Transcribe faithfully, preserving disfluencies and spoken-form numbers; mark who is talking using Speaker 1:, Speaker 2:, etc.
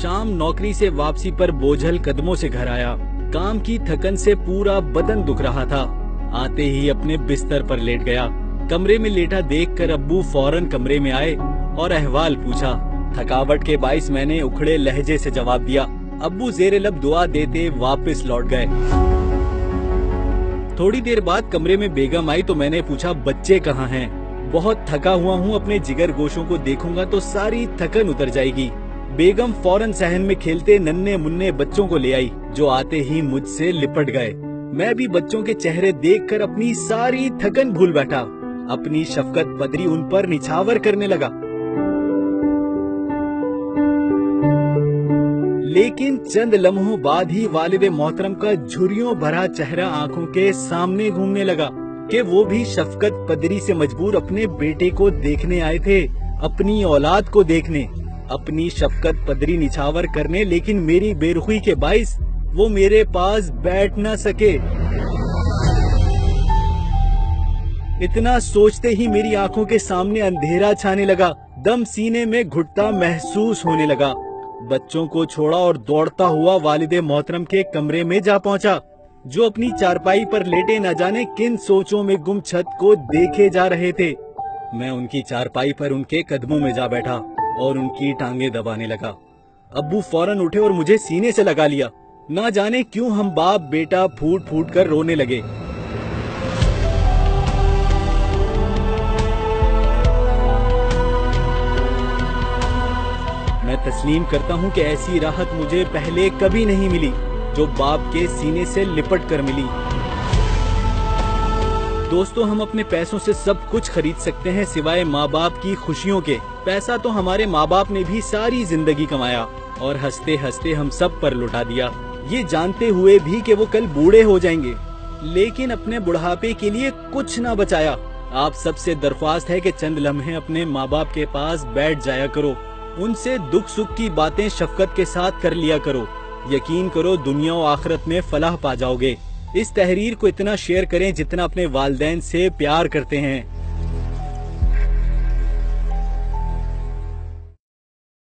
Speaker 1: शाम नौकरी से वापसी पर बोझल कदमों से घर आया। काम की थकन से पूरा बदन दुख रहा था। आते ही अपने बिस्तर पर लेट गया। कमरे में लेटा देखकर अब्बू फौरन कमरे में आए और अहवाल पूछा। थकावट के बाइस मैंने उखड़े लहजे से जवाब दिया। अब्बू जेरे लब दुआ देते वापस लौट गए। थोड़ी देर बाद कमरे में बेगम आई तो मैंने पूछा, बच्चे कहाँ हैं? बहुत थका हुआ हूँ, अपने जिगर गोशों को देखूंगा तो सारी थकन उतर जाएगी। बेगम फौरन सहन में खेलते नन्हे मुन्ने बच्चों को ले आई, जो आते ही मुझसे लिपट गए। मैं भी बच्चों के चेहरे देखकर अपनी सारी थकन भूल बैठा। अपनी शफकत बदरी उन पर निछावर करने लगा। लेकिन चंद लम्हों बाद ही वालिद मोहतरम का झुर्रियों भरा चेहरा आंखों के सामने घूमने लगा कि वो भी शफकत पदरी से मजबूर अपने बेटे को देखने आए थे, अपनी औलाद को देखने, अपनी शफकत पदरी निछावर करने। लेकिन मेरी बेरुखी के बाइस वो मेरे पास बैठ न सके। इतना सोचते ही मेरी आंखों के सामने अंधेरा छाने लगा। दम सीने में घुटता महसूस होने लगा। बच्चों को छोड़ा और दौड़ता हुआ वालिदे मोहतरम के कमरे में जा पहुंचा, जो अपनी चारपाई पर लेटे न जाने किन सोचों में गुम छत को देखे जा रहे थे। मैं उनकी चारपाई पर उनके कदमों में जा बैठा और उनकी टांगे दबाने लगा। अब्बू फौरन उठे और मुझे सीने से लगा लिया। ना जाने क्यों हम बाप बेटा फूट फूट कर रोने लगे। मैं तस्लीम करता हूँ कि ऐसी राहत मुझे पहले कभी नहीं मिली, जो बाप के सीने से लिपट कर मिली। दोस्तों, हम अपने पैसों से सब कुछ खरीद सकते हैं सिवाय माँ बाप की खुशियों के। पैसा तो हमारे माँ बाप ने भी सारी जिंदगी कमाया और हंसते हंसते हम सब पर लुटा दिया, ये जानते हुए भी कि वो कल बूढ़े हो जाएंगे। लेकिन अपने बुढ़ापे के लिए कुछ ना बचाया। आप सबसे दरख्वास्त है कि चंद लम्हे अपने माँ बाप के पास बैठ जाया करो। उनसे दुख सुख की बातें शफकत के साथ कर लिया करो। यकीन करो, दुनिया और आखिरत में फलाह पा जाओगे। इस तहरीर को इतना शेयर करें जितना अपने वालिदैन से प्यार करते हैं।